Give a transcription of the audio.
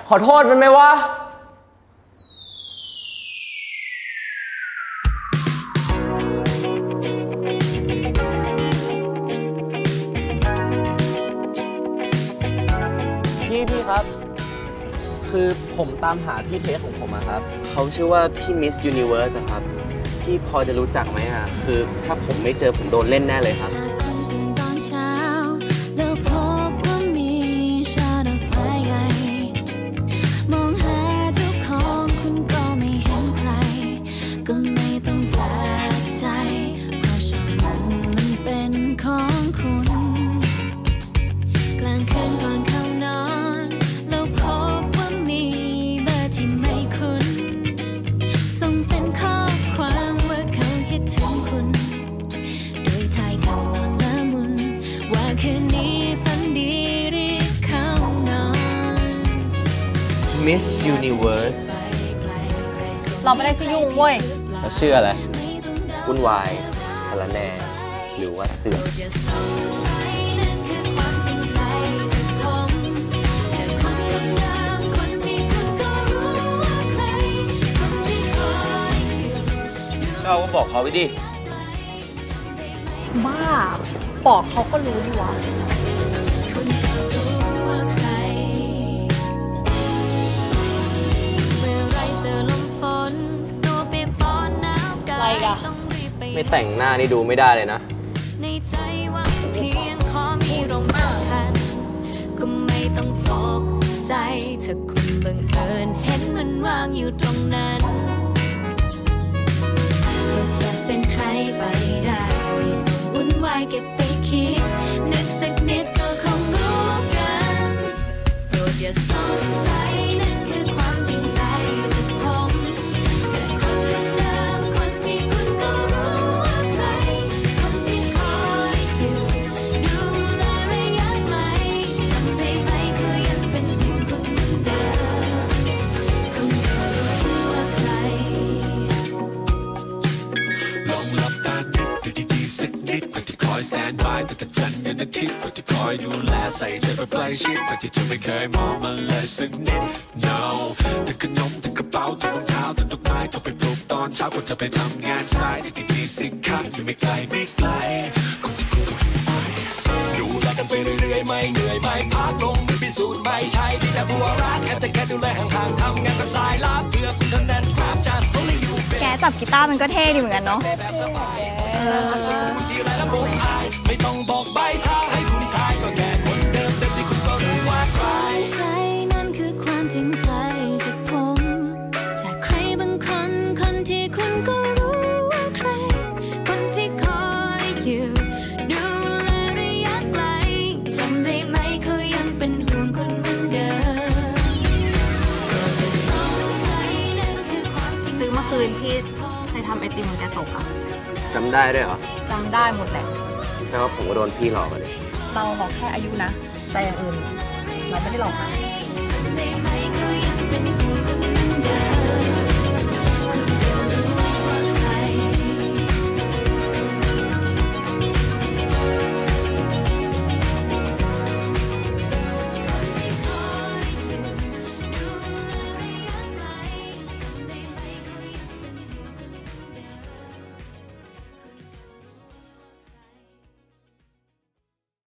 ขอโทษมันไหมวะพี่ครับคือผมตามหาพี่เทสของผมอะครับเขาชื่อว่าพี่มิสยูนิเวิร์สครับพี่พอจะรู้จักไหมอะคือถ้าผมไม่เจอผมโดนเล่นแน่เลยครับมิสยูนิเวิร์สเราไม่ได้ชื่อยุ่งเว้ยแล้วชื่ออะไรวุ่นวายสารแหน่หรือว่าเสือกก็บอกเขาไปดิบ้าบอกเขาก็รู้ดีวะอะไรอะไม่แต่งหน้านี่ดูไม่ได้เลยนะในใจว่าเพียงขอมีลมสัมพันธ์ก็ไม่ต้องตกใจถ้าคุณบังเอิญเห็นมันวางอยู่ตรงนั้นก็จะเป็นใครไปได้ไม่ต้องวุ่นวายเก็บไปคิดนึกสักนิดก็คงรู้กันโปรดอย่าสงสัยนั่นคือความจริงใจจากผมเธอคนเดิมคนที่คุณก็รู้ว่าใครคนที่คอยอยู่ดูแลระยะไกลจำได้ไหมเขายังเป็นห่วงคุณเหมือนเดิมคงรู้ว่าใครลองหลับตานึกดูดีๆสักนิดคนที่คอยแสนบายแต่จันทร์ยันอาทิตย์คนที่คอยดูแลใส่ใจไปใกล้ชิดคนที่เธอไม่เคยมองมันเลยสักนิด no ถึงขนมถึงกระเป๋าถึงรองเท้าถึงดอกไม้ต้องไปปลูกตอนเช้าคนจะไปทำงานสายที่ดีสิครับอยู่ไม่ไกลไม่ไกลคนที่คุณก็ไปดูแลกันไปเรื่อยๆไม่เหนื่อยไม่พักลงมือพิสูจน์ไม่ใช่ที่แต่บัวรักแต่แค่ดูแลห่างๆทำงานแบบสายลับเพื่อคุณเท่านั้นครับ just only you แกจับกีตาร์มันก็เท่ดีเหมือนกันเนาะไม่ต้องบอกใบทางให้คุณทายก็แค่คนเดิมที่คุณก็รู้ว่าใครใจนั่นคือความจริงใจจากผมจากใครบางคนคนที่คุณก็รู้ว่าใครคนที่คอยอยู่ดูแลระยะไกลจำได้ไหมเขายังเป็นห่วงคุณเหมือนเดิมซื้อเมื่อคืนที่เคยทำไอติมของแกตกอ่ะจำได้ด้วยเหรอจำได้หมดแหละแปลว่าผมก็โดนพี่หลอกเลยเราบอกแค่อายุนะแต่อย่างอื่นเราไม่ได้หลอกใคร